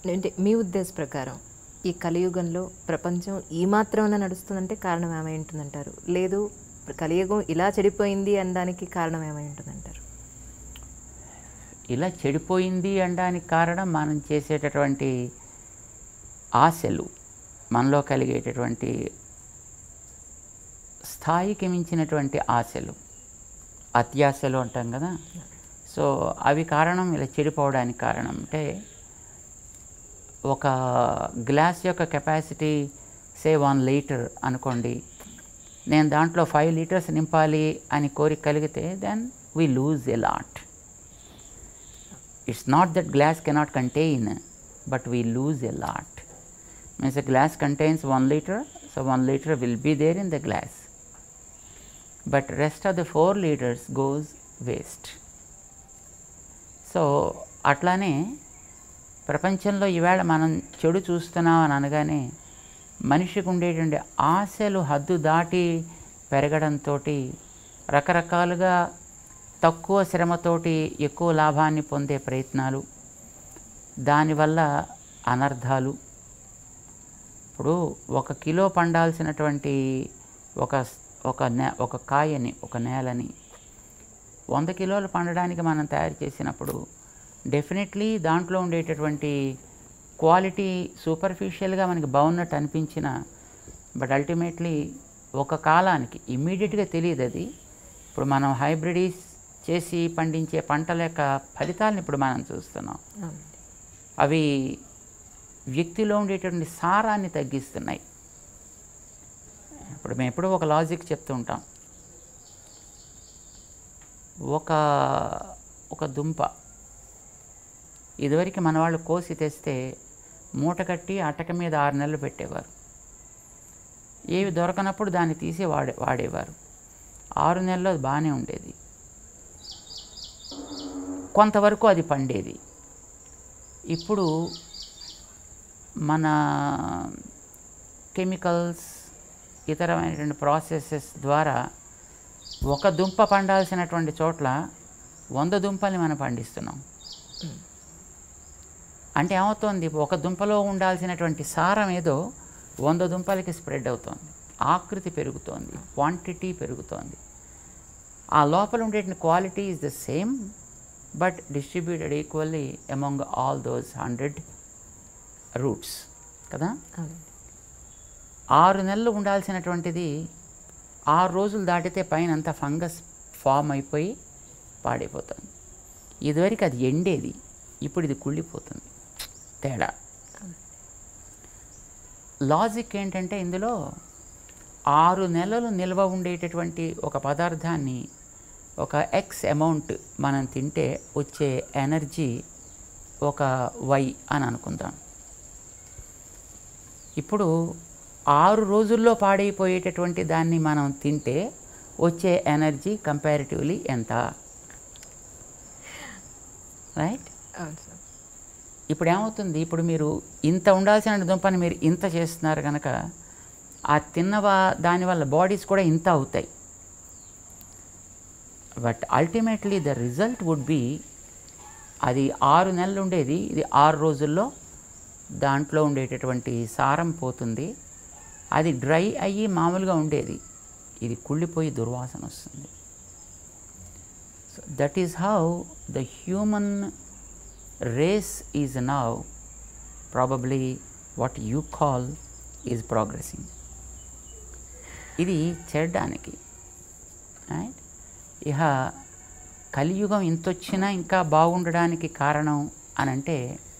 అంటే మీ ఉద్దేశ ప్రకారం ఈ కలియుగంలో ప్రపంచం ఈ మాత్రమే నడుస్తుందంటే కారణం ఏమై ఉంటుందంటారు? లేదు కలియుగం ఇలా చెడిపోయింది అనడానికి కారణం ఏమై ఉంటుందంటారు? ఇలా చెడిపోయింది అనడానికి కారణం మనం చేసేటటువంటి ఆశలు, మనలో కలిగేటటువంటి స్థాయికి మించినటువంటి ఆశలు, అత్యాశలు అంటాం కదా. సో అవి కారణం ఇలా చెడిపోవడానికి కారణం. అంటే ఒక గ్లాస్ యొక్క కెపాసిటీ సే 1 లీటర్ అనుకోండి, నేను దాంట్లో 5 లీటర్స్ నింపాలి అని కోరిక కలిగితే then we lose a lot. It's not that glass cannot contain, but we lose a lot. Means a glass contains 1 liter, so 1 liter will be there in the glass, but rest of the 4 liters goes waste. So అట్లానే ప్రపంచంలో ఈవేళ మనం చెడు చూస్తున్నాం అని అనగానే మనిషికి ఉండేటువంటి ఆశలు హద్దు దాటి పెరగడంతో రకరకాలుగా తక్కువ శ్రమతోటి ఎక్కువ లాభాన్ని పొందే ప్రయత్నాలు, దానివల్ల అనర్థాలు. ఇప్పుడు 1 కిలో పండాల్సినటువంటి ఒక కాయని, ఒక నేలని 100 కిలోలు పండడానికి మనం తయారు చేసినప్పుడు డెఫినెట్లీ దాంట్లో ఉండేటటువంటి క్వాలిటీ సూపర్ఫిషియల్గా మనకి బాగున్నట్టు అనిపించిన, బట్ అల్టిమేట్లీ ఒక కాలానికి ఇమ్మీడియట్గా తెలియదు అది. ఇప్పుడు మనం హైబ్రిడీస్ చేసి పండించే పంటల యొక్క ఫలితాలను ఇప్పుడు మనం చూస్తున్నాం. అవి వ్యక్తిలో ఉండేటువంటి సారాన్ని తగ్గిస్తున్నాయి. ఇప్పుడు మేము ఎప్పుడూ ఒక లాజిక్ చెప్తూ ఉంటాం. ఒక దుంప ఇదివరకు మన వాళ్ళు కోసి తెస్తే మూట కట్టి అటక మీద 6 నెలలు పెట్టేవారు. ఏవి దొరకనప్పుడు దాన్ని తీసి వాడేవారు. 6 నెలలు అది బాగానే ఉండేది, కొంతవరకు అది పండేది. ఇప్పుడు మన కెమికల్స్, ఇతరమైనటువంటి ప్రాసెసెస్ ద్వారా ఒక దుంప పండాల్సినటువంటి చోట్ల 100 దుంపల్ని మనం పండిస్తున్నాం. అంటే ఏమవుతోంది, ఒక దుంపలో ఉండాల్సినటువంటి సారం ఏదో 100 దుంపలకి స్ప్రెడ్ అవుతోంది. ఆకృతి పెరుగుతోంది, క్వాంటిటీ పెరుగుతోంది. ఆ లోపల ఉండేటువంటి quality is the same, but distributed equally among all those 100 roots కదా. 6 నెలలు ఉండాల్సినటువంటిది 6 రోజులు దాటితే పైన అంతా ఫంగస్ ఫామ్ అయిపోయి పాడైపోతుంది. ఇదివరకు అది ఎండేది, ఇప్పుడు ఇది కుళ్ళిపోతుంది. తేడా లాజిక్ ఏంటంటే, ఇందులో 6 నెలలు నిల్వ ఉండేటటువంటి ఒక పదార్థాన్ని ఒక ఎక్స్ అమౌంట్ మనం తింటే వచ్చే ఎనర్జీ ఒక వై అని అనుకుందాం. ఇప్పుడు 6 రోజుల్లో పాడైపోయేటటువంటి దాన్ని మనం తింటే వచ్చే ఎనర్జీ కంపారిటివ్లీ ఎంత, రైట్? ఇప్పుడు ఏమవుతుంది, ఇప్పుడు మీరు ఇంత ఉండాల్సిన దుంపని మీరు ఇంత చేస్తున్నారు కనుక ఆ దానివల్ల బాడీస్ కూడా ఇంత అవుతాయి. But ultimately the result would be, అది 6 నెలలు ఉండేది, ఇది 6 రోజుల్లో దాంట్లో ఉండేటటువంటి సారం పోతుంది. అది డ్రై అయ్యి మామూలుగా ఉండేది, ఇది కుళ్ళిపోయి దుర్వాసన వస్తుంది. So that is how the human race is now probably what you call is progressing. ఇది చెడ్డానికి, రైట్? ఇహ కలియుగం ఇంతొచ్చినా ఇంకా బాగుండడానికి కారణం అని అంటే,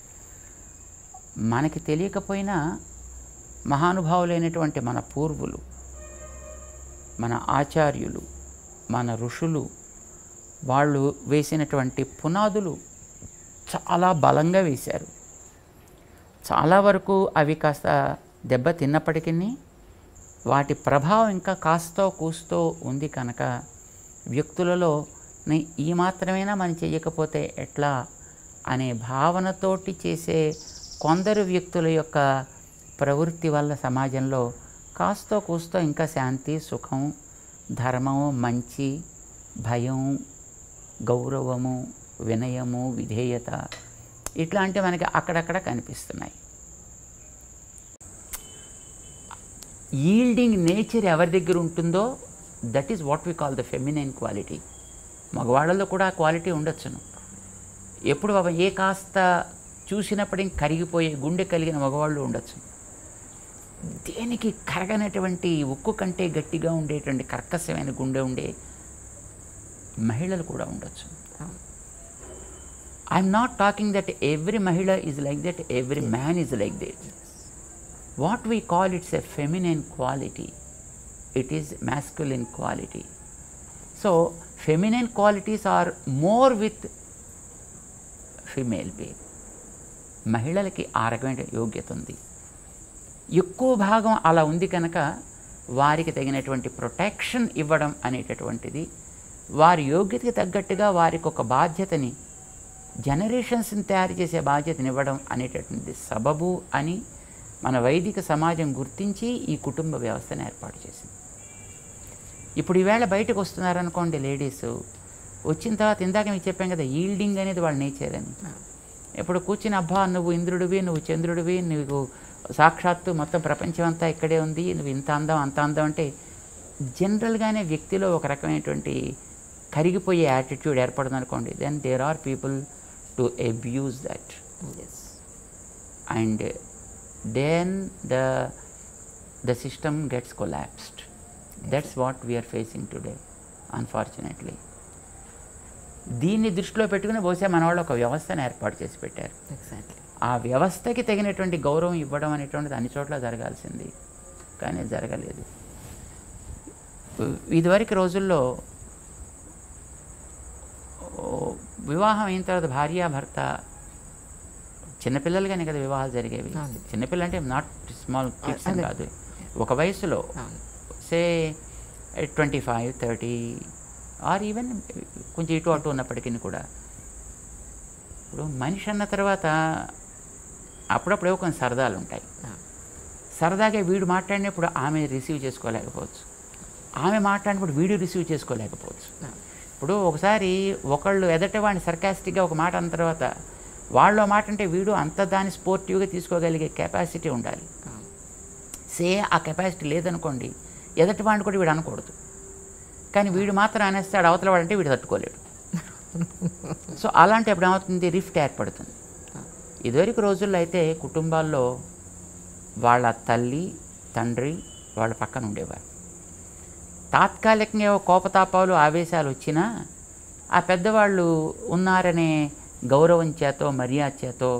మనకి తెలియకపోయినా మహానుభావులైనటువంటి మన పూర్వులు, మన ఆచార్యులు, మన ఋషులు, వాళ్ళు వేసినటువంటి పునాదులు చాలా బలంగా వేశారు. చాలా వరకు అవి కాస్త దెబ్బ తిన్నప్పటికీ వాటి ప్రభావం ఇంకా కాస్తో కూస్తో ఉంది కనుక వ్యక్తులలో ఈ మాత్రమేనా మనం చేయకపోతే ఎట్లా అనే భావనతోటి చేసే కొందరు వ్యక్తుల యొక్క ప్రవృత్తి వల్ల సమాజంలో కాస్తో కూస్తో ఇంకా శాంతి, సుఖం, ధర్మము, మంచి, భయం, గౌరవము, వినయము, విధేయత ఇట్లాంటి మనకి అక్కడక్కడ కనిపిస్తున్నాయి. ఈల్డింగ్ నేచర్ ఎవరి దగ్గర ఉంటుందో that is what we call the feminine quality. మగవాళ్ళలో కూడా ఆ క్వాలిటీ ఉండొచ్చును. ఎప్పుడు ఏ కాస్త చూసినప్పటికీ కరిగిపోయే గుండె కలిగిన మగవాళ్ళు ఉండొచ్చు. దేనికి కరగనటువంటి ఉక్కు కంటే గట్టిగా ఉండేటువంటి కర్కశమైన గుండె ఉండే మహిళలు కూడా ఉండొచ్చు. I'm not talking that every మహిళ is like that, every man is like that. What we call it's a feminine quality, it is masculine quality. So feminine qualities are more with female baby. మహిళలకి ఆ రకమైన యోగ్యత ఉంది, ఎక్కువ భాగం అలా ఉంది కనుక వారికి తగినటువంటి ప్రొటెక్షన్ ఇవ్వడం అనేటటువంటిది, వారి యోగ్యతకి తగ్గట్టుగా వారికి ఒక బాధ్యతని, జనరేషన్స్ని తయారు చేసే బాధ్యతని ఇవ్వడం అనేటటువంటి సబబు అని మన వైదిక సమాజం గుర్తించి ఈ కుటుంబ వ్యవస్థను ఏర్పాటు చేసింది. ఇప్పుడు ఈవేళ బయటకు వస్తున్నారనుకోండి లేడీస్, వచ్చిన తర్వాత ఇందాక మీకు చెప్పాం కదా ఈల్డింగ్ అనేది వాళ్ళ నేచర్ అని. ఇప్పుడు కూర్చుని అబ్బా నువ్వు ఇంద్రుడివి, నువ్వు చంద్రుడివి, నువ్వు సాక్షాత్తు మొత్తం ప్రపంచం అంతా ఇక్కడే ఉంది, నువ్వు ఇంత అందం అంత అందం అంటే జనరల్గానే వ్యక్తిలో ఒక రకమైనటువంటి కరిగిపోయే యాటిట్యూడ్ ఏర్పడుతుంది అనుకోండి. Then there are people to abuse that, and then the system gets collapsed. That's what we're facing today unfortunately. దీన్ని దృష్టిలో పెట్టుకుని బహుశా మన వాళ్ళు ఒక వ్యవస్థను ఏర్పాటు చేసి పెట్టారు. ఆ వ్యవస్థకి తగినటువంటి గౌరవం ఇవ్వడం అనేటువంటిది అన్ని చోట్ల జరగాల్సింది, కానీ జరగలేదు. ఇదివరకు రోజుల్లో వివాహం అయిన తర్వాత భార్యాభర్త, చిన్నపిల్లలుగానే కదా వివాహాలు జరిగేవి. చిన్నపిల్లలు అంటే నాట్ స్మాల్ కిడ్స్ అని కాదు, ఒక వయసులో సే 25, 30 ఆర్ ఈవెన్ కొంచెం ఇటు అటు ఉన్నప్పటికీ కూడా. ఇప్పుడు మనిషి అన్న తర్వాత అప్పుడప్పుడే కొన్ని సరదాలు ఉంటాయి. సరదాగా వీడు మాట్లాడినప్పుడు ఆమె రిసీవ్ చేసుకోలేకపోవచ్చు, ఆమె మాట్లాడినప్పుడు వీడు రిసీవ్ చేసుకోలేకపోవచ్చు. ఇప్పుడు ఒకసారి ఒకళ్ళు ఎదట వాడిని సర్కాస్టిక్గా ఒక మాట అన్న తర్వాత వాళ్ళు మాట అంటే వీడు అంత దాన్ని స్పోర్టివ్గా తీసుకోగలిగే కెపాసిటీ ఉండాలి. ఆ కెపాసిటీ లేదనుకోండి ఎదటి వాడిని కూడా వీడు అనకూడదు, కానీ వీడు మాత్రం అనేస్తాడు, అవతల వాడంటే వీడు తట్టుకోలేడు. సో అలాంటి ఎప్పుడు ఏమవుతుంది, రిఫ్ట్ ఏర్పడుతుంది. ఇదివరకు రోజుల్లో అయితే కుటుంబాల్లో వాళ్ళ తల్లి తండ్రి వాళ్ళ పక్కన ఉండేవారు. తాత్కాలికంగా కోపతాపాలు ఆవేశాలు వచ్చినా ఆ పెద్దవాళ్ళు ఉన్నారనే గౌరవం చేతో మర్యాద చేతో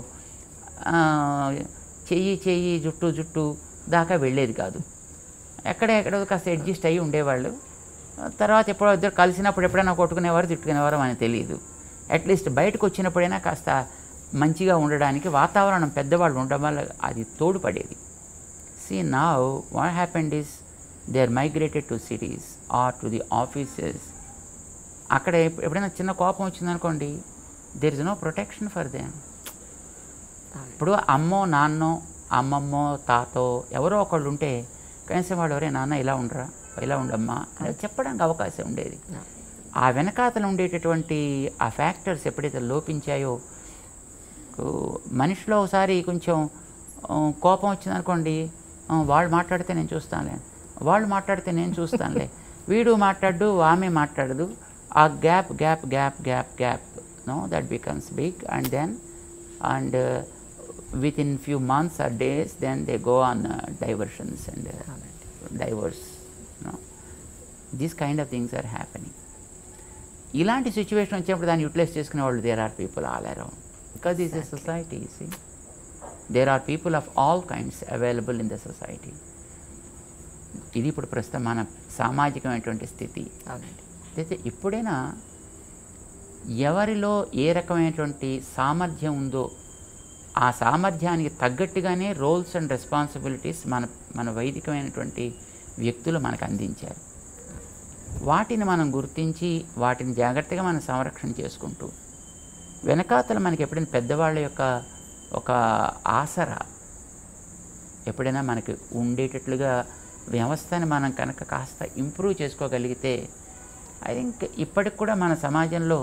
చెయ్యి జుట్టు దాకా వెళ్ళేది కాదు. ఎక్కడో కాస్త అడ్జస్ట్ అయ్యి ఉండేవాళ్ళు. తర్వాత ఎప్పుడో ఇద్దరు కలిసినప్పుడు ఎప్పుడైనా కొట్టుకునేవారు తిట్టుకునేవారు అని తెలియదు. అట్లీస్ట్ బయటకు వచ్చినప్పుడైనా కాస్త మంచిగా ఉండడానికి వాతావరణం పెద్దవాళ్ళు ఉండడం వల్ల అది తోడ్పడేది. Now what happened is they are migrated to cities or to the offices. అక్కడ ఎప్పుడైనా చిన్న కోపం వచ్చిందనుకోండి, there is no protection for them. ఇప్పుడు అమ్మో నాన్నో అమ్మమ్మో తాతో ఎవరో ఒకళ్ళు ఉంటే కనీసం వాడు ఎవరే నాన్న ఇలా ఉండరా, ఇలా ఉండమ్మా అని చెప్పడానికి అవకాశం ఉండేది. ఆ వెనకాతలు ఉండేటటువంటి ఆ ఫ్యాక్టర్స్ ఎప్పుడైతే లోపించాయో, మనిషిలో ఒకసారి కొంచెం కోపం వచ్చిందనుకోండి, వాళ్ళు మాట్లాడితే నేను చూస్తానులే, వాళ్ళు మాట్లాడితే నేను చూస్తానులే, వీడు మాట్లాడు ఆమె మాట్లాడదు, ఆ gap no that becomes big. And within few months or days then they go on diversions and divorce. These kind of things are happening. ఇలాంటి సిచ్యువేషన్ వచ్చినప్పుడు దాన్ని యూటిలైజ్ చేసుకునే వాళ్ళు there are people all around, because this is society. See there are people of all kinds available in the society. ఇది ఇప్పుడు ప్రస్తుతం మన సామాజికమైనటువంటి స్థితి. అయితే ఇప్పుడైనా ఎవరిలో ఏ రకమైనటువంటి సామర్థ్యం ఉందో ఆ సామర్థ్యానికి తగ్గట్టుగానే రోల్స్ అండ్ రెస్పాన్సిబిలిటీస్ మన వైదికమైనటువంటి వ్యక్తులు మనకు అందించారు. వాటిని మనం గుర్తించి వాటిని జాగ్రత్తగా మనం సంరక్షణ చేసుకుంటూ వెనకాతల మనకి ఎప్పుడైనా పెద్దవాళ్ళ యొక్క ఒక ఆసరా ఎప్పుడైనా మనకి ఉండేటట్లుగా వ్యవస్థని మనం కనుక కాస్త ఇంప్రూవ్ చేసుకోగలిగితే ఐ థింక్ ఇప్పటికి కూడా మన సమాజంలో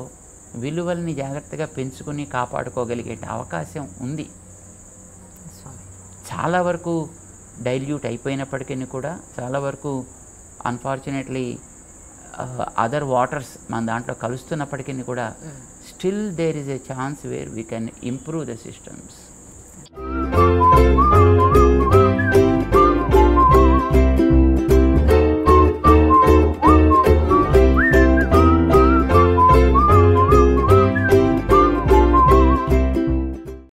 విలువల్ని జాగ్రత్తగా పెంచుకుని కాపాడుకోగలిగే అవకాశం ఉంది. స్వామి. చాలా వరకు డైల్యూట్ అయిపోయినప్పటికీ కూడా, చాలా వరకు అన్ఫార్చునేట్లీ అదర్ వాటర్స్ మన దాంట్లో కలుస్తున్నప్పటికీ కూడా, still there is a chance where we can improve the systems.